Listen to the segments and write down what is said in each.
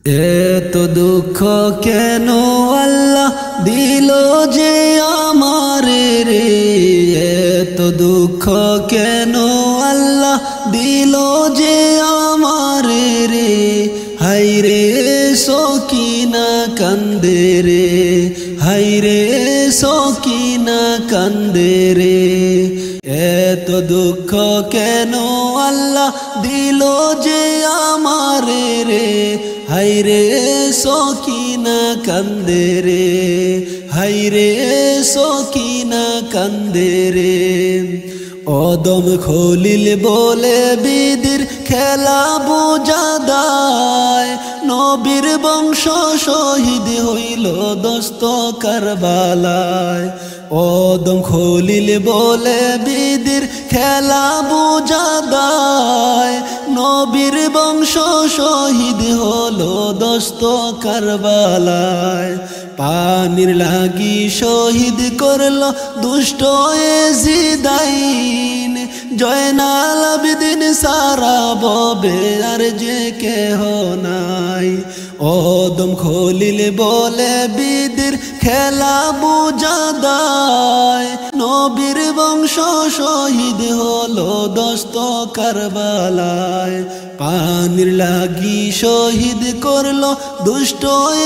এত দুঃখ কেন আল্লাহ দিল যে আমারে রে, এত দুঃখ কেন আল্লাহ দিল যে আমারে রে। হায়রে সকিনা কান্দে রে, হায়রে সকিনা কান্দে রে। এত দুঃখ কেন আল্লাহ দিল যে আমারে রে, হায়রে সকিনা কান্দে রে, হায়রে সকিনা কান্দে রে। অদম খলিল বলে বিদির খেলা বোঝা দায়, নবীর বংশ শহীদ হইল দস্ত কারবালায়। অদম খলিল বলে বিদির খেলা বোঝা দায়, নবীর বংশ শহীদ হলো দস্ত কারবালায়। পানির লাগি শহীদ করল দুষ্ট এজিদাইন, জয়নাল আবেদিন সারা ববে আর যে কেহ নাই। অদম খলিল বলে বিদির খেলা বোঝা দায়, নবীর বংশ শহীদ হলো দস্ত কারবালায়। পানির লাগি শহীদ করলো দুষ্ট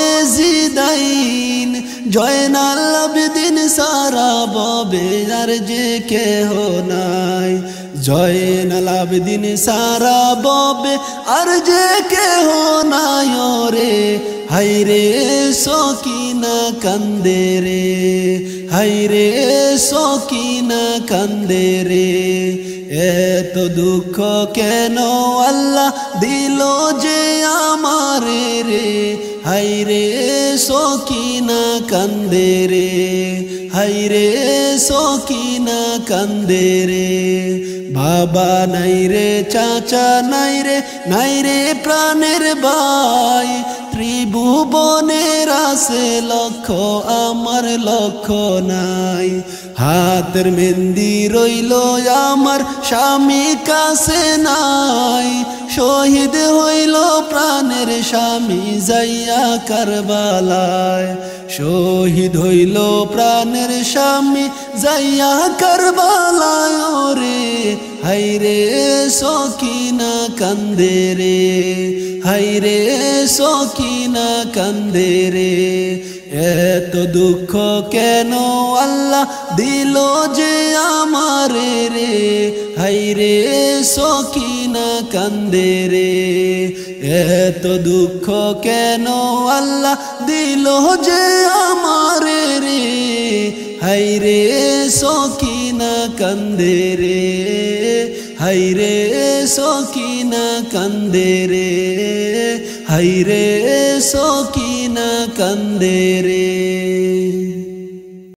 এজিদাইন, জয়নাল আবেদিন সারা ববে আর যে কেহ নাই। জয়নাল আবেদিন সারা ববে আর যে কেহ নাই রে। হায়রে সকিনা কান্দে রে, হায়রে সকিনা কান্দে রে। এত দুঃখ কেন আল্লাহ দিল যে আমারে রে, হায়রে সকিনা কান্দে রে, হায়রে সকিনা কান্দে রে। বাবা নাই রে, চাচা নাই রে, নাই রে প্রাণের ভাই, ত্রিভুবনের আছে লক্ষ আমার লক্ষ নাই। হাতের মেহেন্দি রইল আমার স্বামী কাছে নাই, শহীদ হইল প্রাণের স্বামী যাইয়া কারবালায়। শহীদ হইল প্রাণের স্বামী যাইয়া কারবালায় রে। হায়রে সকিনা কান্দে রে, হায়রে সকিনা কান্দে রে। এত দুঃখ কেন আল্লাহ দিল যে আমারে রে, হায়রে সকিনা কান্দে রে। এত দুঃখ কেন আল্লাহ দিল যে আমারে রে, হায়রে সকিনা কান্দে রে, হায়রে সকিনা কান্দে রে, হায়রে সকিনা কান্দে রে।